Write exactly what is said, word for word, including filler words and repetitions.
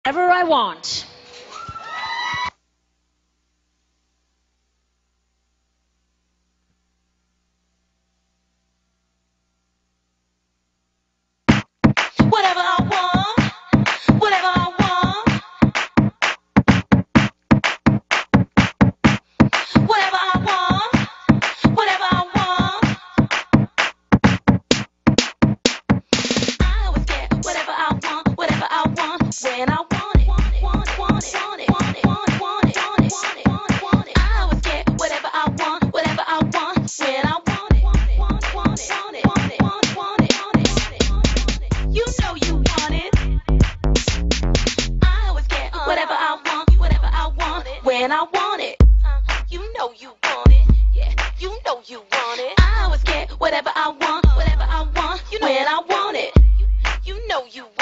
whatever I want. Whatever I want, whatever I want, whatever I want, whatever I want. I always get whatever I want, whatever I want, when I want it, want it, want it, want it, want it, want it, want it, want it, want it, want it, want it. I always get whatever I want, whatever I want, when I want it, want it, want it, want it, want it, want it, want it, want it, want it, want it. You know you want it. I always get whatever I want, whatever I want, when I want it. You know you want it. Yeah, you know you want it. I always get whatever I want, whatever I want, when I want it. You know you want it.